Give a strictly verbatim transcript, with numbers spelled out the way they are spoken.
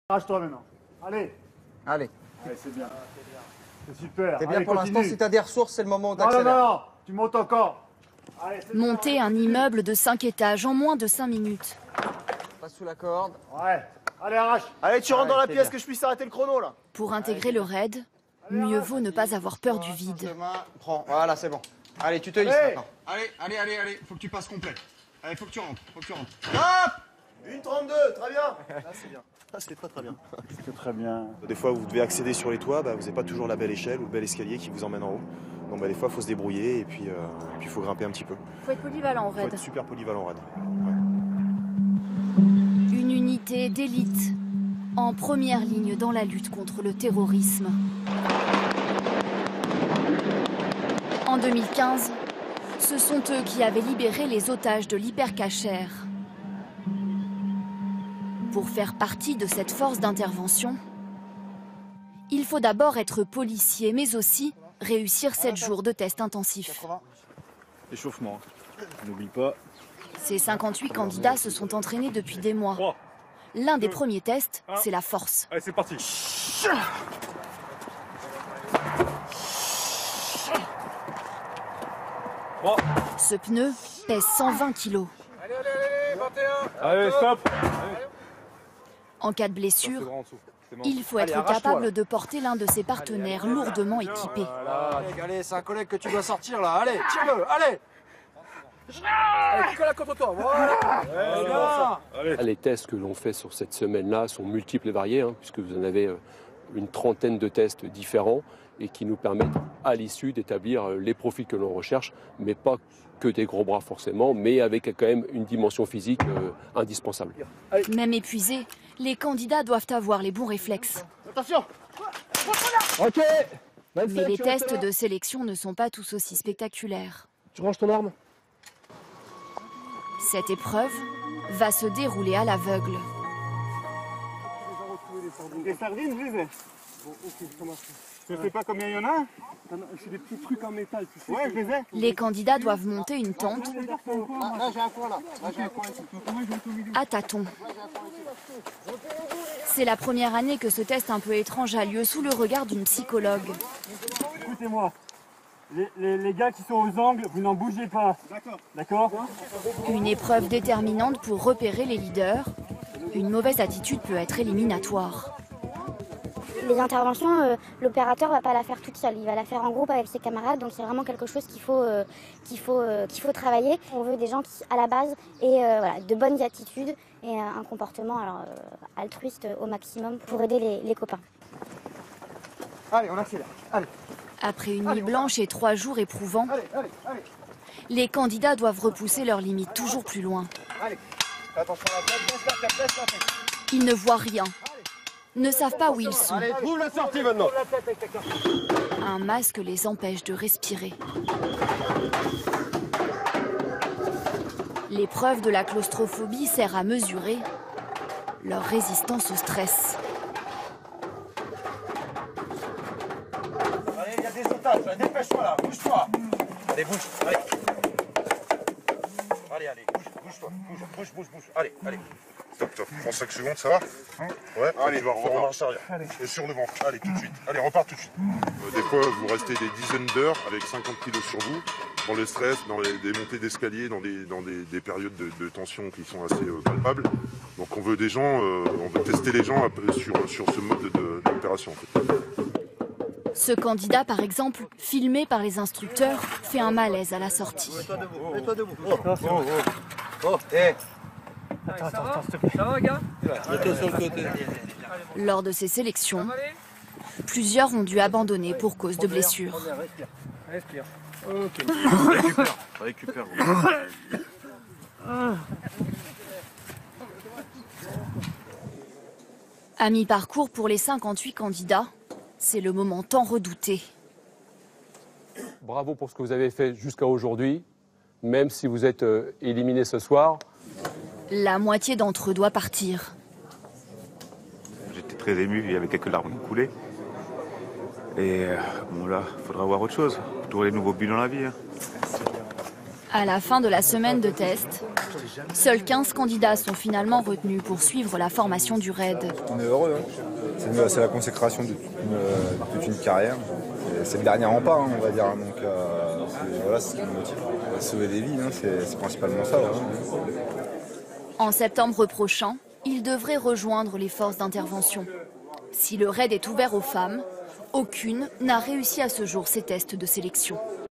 Arrache-toi maintenant. Allez. Allez. Allez, c'est bien. C'est super. C'est bien pour l'instant. Si tu as des ressources, c'est le moment où tu Non, non, accélères. non, non. Tu montes encore. Allez, Monter un immeuble de cinq étages en moins de cinq minutes. Passe sous la corde. Ouais. Allez, arrache. Allez, tu rentres Allez, dans la c'est pièce bien. que je puisse arrêter le chrono, là. Pour intégrer le raid, mieux vaut ne pas avoir peur du vide. Prends. Voilà, c'est bon. Allez, tu te hisses Allez. maintenant. Allez, allez, allez, allez. Faut que tu passes complet. Allez, faut que tu rentres. Faut que tu rentres. Hop une trente-deux, très bien. Là, c'est bien. Là, c'est très très bien. C'est très bien. Des fois, vous devez accéder sur les toits, bah, vous n'avez pas toujours la belle échelle ou le bel escalier qui vous emmène en haut. Donc, bah, des fois, il faut se débrouiller et puis il euh, puis faut grimper un petit peu. Faut être polyvalent en Il faut raid. être super polyvalent en raid. Une unité d'élite en première ligne dans la lutte contre le terrorisme. En deux mille quinze, ce sont eux qui avaient libéré les otages de l'hypercacher. Pour faire partie de cette force d'intervention, il faut d'abord être policier, mais aussi réussir sept jours de tests intensifs. Échauffement, n'oublie pas. Ces cinquante-huit candidats se sont entraînés depuis des mois. L'un des premiers tests, c'est la force. Allez, c'est parti. Bon. Ce pneu pèse cent vingt kilos. Allez, allez, allez, vingt et un. Allez, stop. En cas de blessure, En dessous. C'est bon. il faut être capable de porter l'un de ses partenaires lourdement équipé. Allez, allez, c'est un collègue que tu dois sortir là. Allez, tire-le, allez. Allez, tu colles contre toi. Voilà. Allez. Les tests que l'on fait sur cette semaine-là sont multiples et variés, hein, puisque vous en avez une trentaine de tests différents et qui nous permettent à l'issue d'établir les profils que l'on recherche, mais pas que des gros bras forcément, mais avec quand même une dimension physique euh, indispensable. Même épuisés, les candidats doivent avoir les bons réflexes. Attention. Ok. Mais les tests de sélection ne sont pas tous aussi spectaculaires. Tu ranges ton arme. Cette épreuve va se dérouler à l'aveugle. Les sardines, je les ai. Bon, ok, ça marche. Je sais pas combien il y en a. C'est des petits trucs en métal, tu sais. Ouais, je les ai. Les candidats doivent monter une tente Là, j'ai un coin là. Là, j'ai un coin ici. à tâtons. C'est la première année que ce test un peu étrange a lieu sous le regard d'une psychologue. Écoutez-moi. Les, les, les gars qui sont aux angles, vous n'en bougez pas. D'accord. D'accord. Une épreuve déterminante pour repérer les leaders. Une mauvaise attitude peut être éliminatoire. Les interventions, euh, l'opérateur ne va pas la faire toute seule, il va la faire en groupe avec ses camarades, donc c'est vraiment quelque chose qu'il faut, euh, qu'il faut, euh, qu'il faut travailler. On veut des gens qui, à la base, aient euh, voilà, de bonnes attitudes et euh, un comportement alors, euh, altruiste au maximum pour aider les, les copains. Allez, on accélère. Allez. Après une nuit blanche et trois jours éprouvants, Allez, allez, allez. les candidats doivent repousser leurs limites toujours plus loin. Allez. Attention à la tête, laisse la tête, laisse la tête. Ils ne voient rien, ne savent pas où ils sont. Allez, trouve la sortie maintenant. Un masque les empêche de respirer. L'épreuve de la claustrophobie sert à mesurer leur résistance au stress. Allez, il y a des otages, là. Dépêche-toi là, bouge-toi. Allez, bouge, allez. Allez, allez, bouge, bouge-toi, bouge, bouge, bouge, bouge. Allez, allez. Top, top. trente-cinq secondes, ça va? Ouais, Allez, tu vas on marche arrière. Et sur le ventre. Allez, tout de suite. Allez, on repart tout de suite. Euh, des fois, vous restez des dizaines d'heures avec cinquante kilos sur vous, dans le stress, dans les, des montées d'escalier, dans, des, dans des, des périodes de, de tension qui sont assez euh, palpables. Donc on veut des gens, euh, on veut tester les gens un peu sur, sur ce mode de- d'opération. En fait. Ce candidat, par exemple, filmé par les instructeurs, fait un malaise à la sortie. Mets-toi debout, mets-toi debout. Oh, oh, oh. Oh, hé. Attends, attends, attends, s'il te plaît. Ça va, gars? Mets-toi sur le côté. Lors de ces sélections, plusieurs ont dû abandonner pour cause de blessures. Respire. Récupère, récupère. À mi-parcours pour les cinquante-huit candidats, c'est le moment tant redouté. Bravo pour ce que vous avez fait jusqu'à aujourd'hui, même si vous êtes euh, éliminé ce soir. La moitié d'entre eux doit partir. J'étais très ému, il y avait quelques larmes qui coulaient. Et euh, bon là, il faudra voir autre chose. Toujours les nouveaux buts dans la vie. Hein. À la fin de la semaine de test, Seuls quinze candidats sont finalement retenus pour suivre la formation du raid. On est heureux, hein. C'est la consécration de toute une, de toute une carrière. C'est le dernier rempart, hein, on va dire. Donc euh, voilà, c'est ce qui nous motive. Sauver des vies, hein, c'est principalement ça. Hein. En septembre prochain, ils devraient rejoindre les forces d'intervention. Si le raid est ouvert aux femmes, aucune n'a réussi à ce jour ces tests de sélection.